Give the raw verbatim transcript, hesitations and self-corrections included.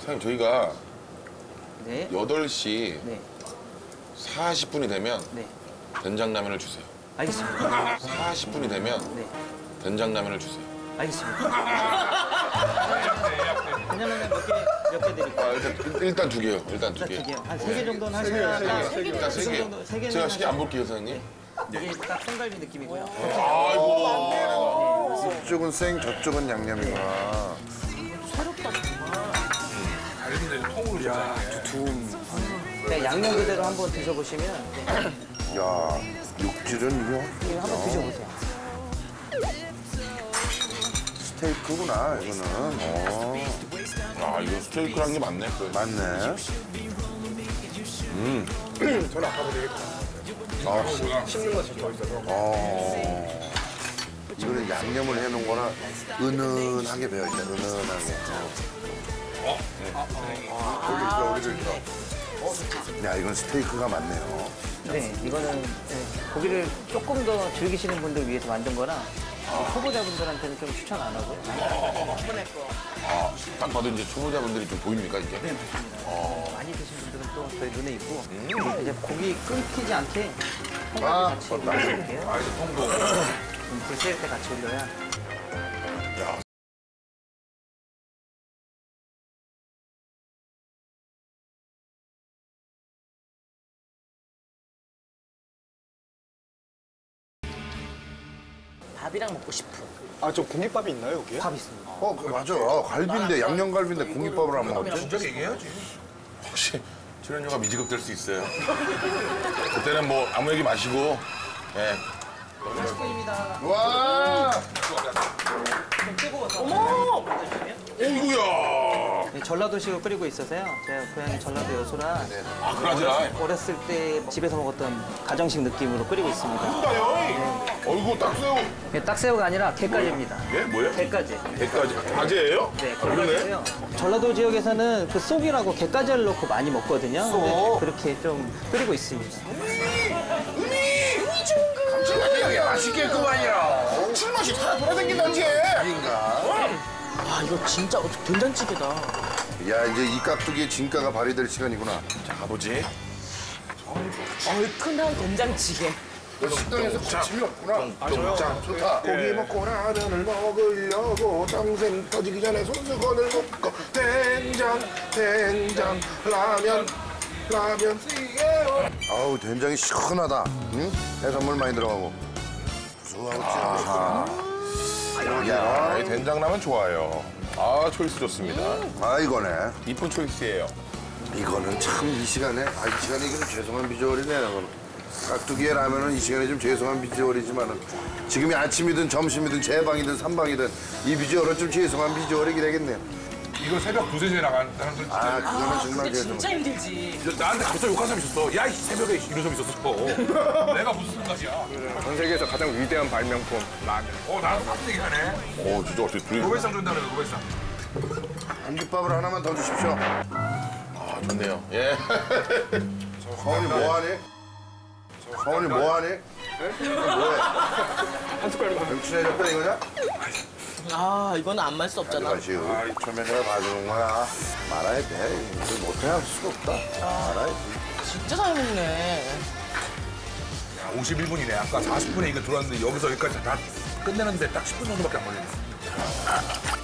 사장님 저희가 네. 여덟 시 네. 사십 분이 되면 네. 된장라면을 주세요. 알겠습니다. 사십 분이 되면 네. 된장라면을 주세요. 알겠습니다. 왜냐면 몇 개, 몇 개 드릴까요? 아, 일단, 일단 두 개요. 일단 두 개. 두 개요. 한 세 개 정도는 하셔야. 일단 세 개. 세 개는 제가 시계 안 볼게요, 사장님. 이게 딱 손갈비 느낌이고요. 아이고. 이쪽은 생, 저쪽은 양념이구나. 네, 양념 그대로 한번 드셔보시면 네. 야, 육질은 이거 이거 한번 드셔보세요. 스테이크구나, 이거는. 어, 아, 이거 스테이크란 게 맞네. 그. 맞네. 음. 저는 아까보다 되게 아, 씹는 거 진짜 맛있어서. 어. 이거는 양념을 해놓은 거라 은은하게 배어있다, 은은하게. 어? 올릴 거, 올릴 거. 야, 이건 스테이크가 맞네요. 네, 이거는 네, 고기를 조금 더 즐기시는 분들 위해서 만든 거라 초보자분들한테는 좀 추천 안 하고. 이번에 거 아, 딱 봐도 이제 초보자분들이 좀 보입니까, 이게? 네, 맞습니다. 어. 많이 드신 분들은 또 저희 눈에 있고 음. 이제 고기 끊기지 않게 통까지 아, 같이 맞다. 올려드릴게요. 아, 이제 통도. 불 쓸 때 같이 올려야. 야, 밥이랑 먹고 싶은 아, 저 공깃밥이 있나요, 여기에? 밥 있습니다. 어, 그 맞아. 아, 갈비인데, 양념갈비인데 공깃밥을 안 먹었지? 진작 얘기해야지. 혹시 출연료가 미지급될 수 있어요. 그때는 뭐 아무 얘기 마시고, 예. 삼십 분입니다. 와! 좀 뜨거워서. 어머! 오이구야. 네, 전라도식으로 끓이고 있어서요. 제가 고향이 전라도 여수라 아, 그러지라. 어렸을 때 집에서 먹었던 가정식 느낌으로 끓이고 있습니다. 나요. 어이구, 딱새우. 네, 딱새우가 아니라 게까지입니다. 예, 뭐예요? 게까지. 개까지. 가재예요? 네, 아, 그러네. 게까지고요. 전라도 지역에서는 그 쏙이라고 게까지를 넣고 많이 먹거든요. 네, 그렇게 좀 끓이고 있습니다. 감칠맛이 맛있겠구만요. 감칠맛이 다 돌아다닌다지. 아닌가? 아 이거 진짜 된장찌개다. 야, 이제 이 깍두기에 진가가 발휘될 시간이구나. 자, 가보지. 얼큰한 된장찌개. 너 식당에서 거침이 없구나. 아, 저요? 좋다. 고기 먹고 라면을 먹으려고 땀샘 터지기 전에 손수건을 묶고 된장, 된장, 라면, 라면. 아우, 된장이 시원하다. 응? 해산물 많이 들어가고. 구수하고 찌하고. 야, 이 된장라면 좋아요. 아, 초이스 좋습니다. 아, 이거네. 이쁜 초이스예요. 이거는 참 이 시간에, 아, 이 시간에 이거는 죄송한 비주얼이네. 이거는. 깍두기에 라면은 이 시간에 좀 죄송한 비주얼이지만은 지금이 아침이든 점심이든 제방이든 삼방이든 이 비주얼은 좀 죄송한 비주얼이긴 하겠네요. 이거 새벽 두세 시에 나가는 사람들 진짜. 아, 그거는 정말 근데 죄송. 진짜 힘들지. 저- 나한테 벌써 욕한 사람 있었어. 야, 이 새벽에 이런 사람 있었어. 내가 무슨 생각이야. 전 세계에서 가장 위대한 발명품, 라면. 어, 나랑 같은 얘기하네. 오, 진짜 어떻게 둘이. 노벨상 준다는 거, 노벨상. 공깃밥을 하나만 더 주십시오. 아, 좋네요. 예. 사원이 뭐하니? 사원이 뭐하니? 뭐해? 한 숟갈만. 좀 친해졌다 이거냐? 아 이거는 안 말 수 없잖아. 가시오. 처음에 내가 봐주는 거야. 말아야 돼. 이거 못해 할 수가 없다. 말아야지. 진짜 잘 먹네. 야, 오십일 분이네. 아까 사십 분에 이거 들어왔는데 여기서 여기까지 다 끝내는데 딱 십 분 정도밖에 안 걸리네.